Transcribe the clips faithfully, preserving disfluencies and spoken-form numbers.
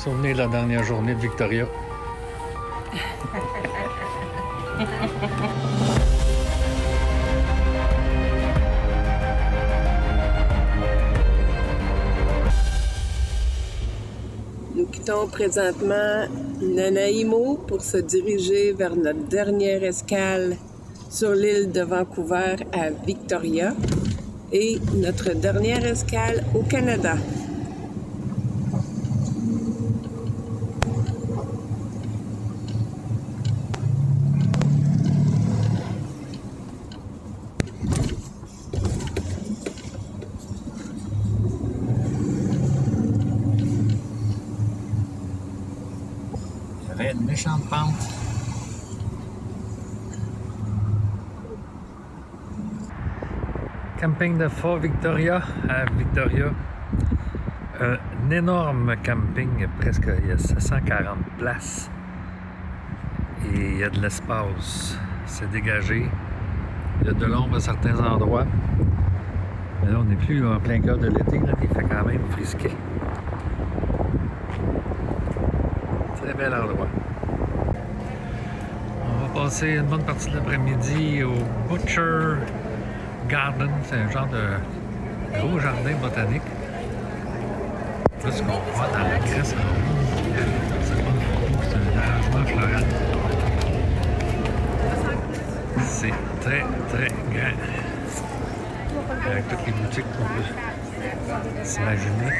Souvenez de la dernière journée de Victoria. Nous quittons présentement Nanaimo pour se diriger vers notre dernière escale sur l'île de Vancouver à Victoria et notre dernière escale au Canada. Il y avait une méchante pente. Camping de Fort Victoria à Victoria. Un énorme camping, presque il y a sept cent quarante places. Et il y a de l'espace. C'est dégagé. Il y a de l'ombre à certains endroits. Mais là, on n'est plus en plein cœur de l'été. Il fait quand même frisqué. Très bel endroit. On va passer une bonne partie de l'après-midi au Butcher Garden. C'est un genre de gros jardin botanique. Là, ce qu'on voit dans la crête en haut, c'est pas une photo, c'est un arrangement floral. C'est très, très grand. Avec toutes les boutiques qu'on peut s'imaginer.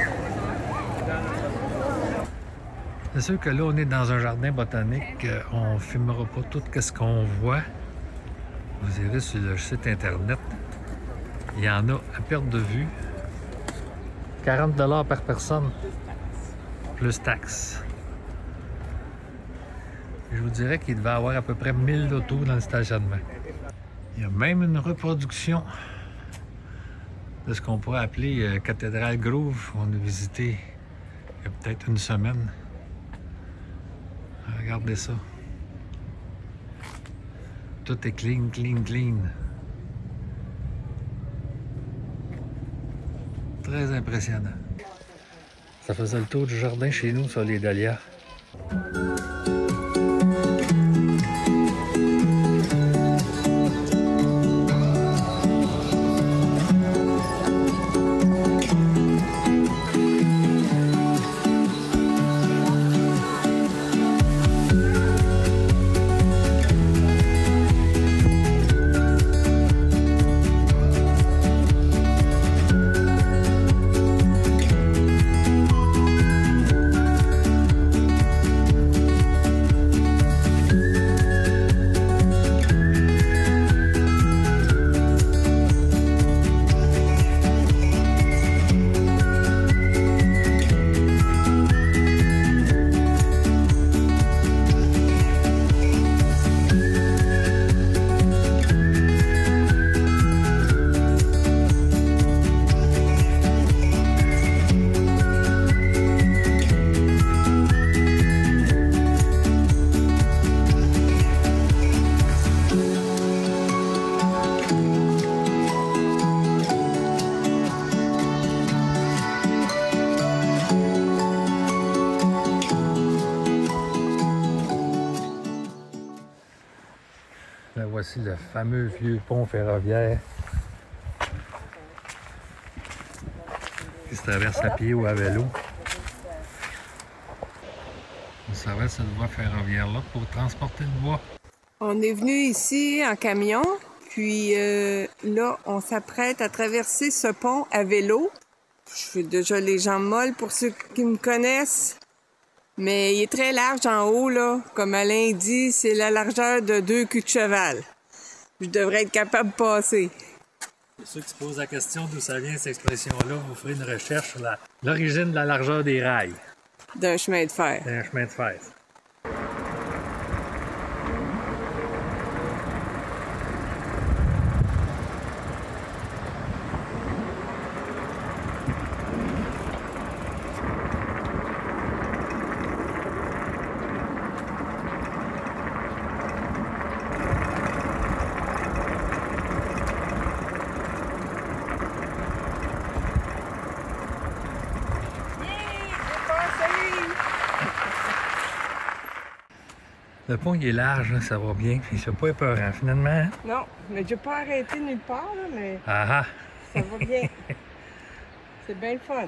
C'est sûr que là, on est dans un jardin botanique. On ne filmera pas tout ce qu'on voit. Vous irez sur le site internet. Il y en a à perte de vue. quarante dollars par personne, plus taxes. Je vous dirais qu'il devait y avoir à peu près mille autos dans le stationnement. Il y a même une reproduction de ce qu'on pourrait appeler euh, Cathédrale Grove. On a visité il y a peut-être une semaine. Regardez ça. Tout est clean, clean, clean. Très impressionnant. Ça faisait le tour du jardin chez nous sur les dahlias. Là, voici le fameux vieux pont ferroviaire qui se traverse à pied ou à vélo. On traverse cette voie ferroviaire-là pour transporter le bois. On est venu ici en camion, puis euh, là, on s'apprête à traverser ce pont à vélo. Je fais déjà les jambes molles pour ceux qui me connaissent. Mais il est très large en haut, là. Comme Alain dit, c'est la largeur de deux culs de cheval. Je devrais être capable de passer. Pour ceux qui se posent la question d'où ça vient, cette expression-là, vous ferez une recherche sur l'origine de la largeur des rails. D'un chemin de fer. D'un chemin de fer. Le pont il est large, là, ça va bien. Puis c'est pas épeurant finalement. Hein? Non, mais j'ai pas arrêté nulle part, là, mais Ah ah! ça va bien. C'est bien le fun.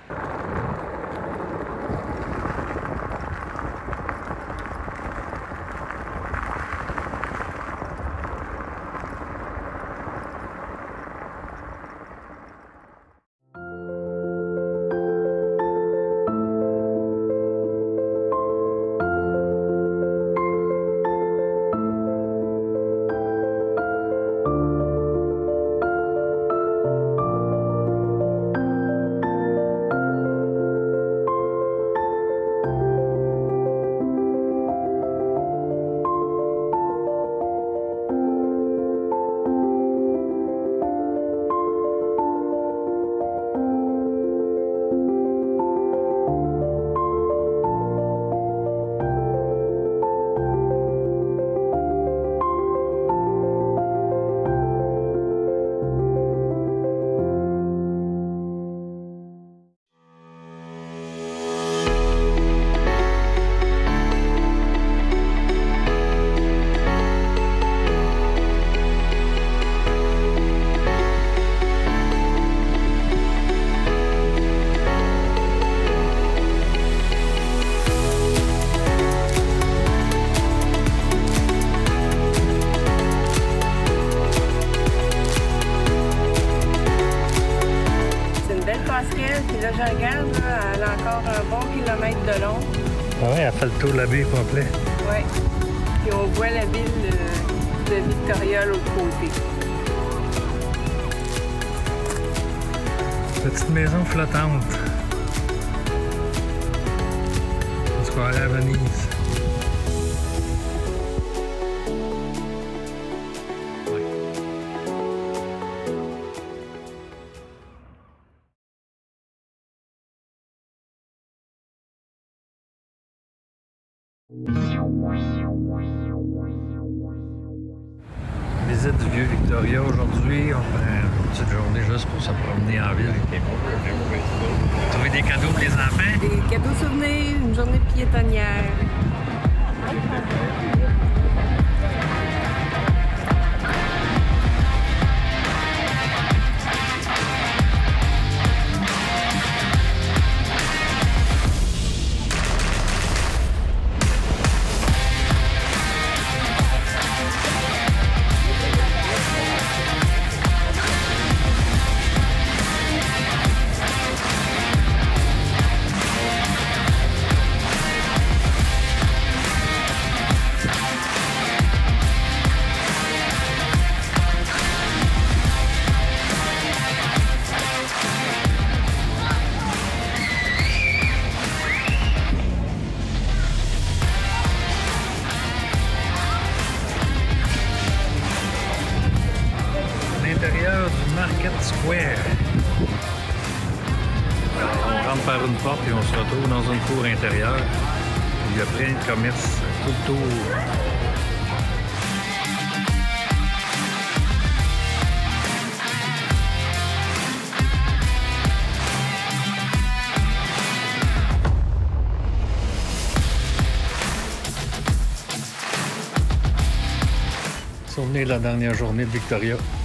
Puis là, je regarde, là, elle a encore un bon kilomètre de long. Ah ouais, elle fait le tour de la baie complet. Oui. Puis on voit la ville de, de Victoria l'autre côté. Petite maison flottante. On se croirait à Venise. Visite du vieux Victoria aujourd'hui. On prend une petite journée juste pour se promener en ville. Trouver des cadeaux pour les enfants. Des cadeaux souvenirs, une journée piétonnière. L'intérieur du Market Square. On rentre par une porte et on se retrouve dans une cour intérieure. Il y a plein de commerces tout le tour. Souvenez de la dernière journée de Victoria.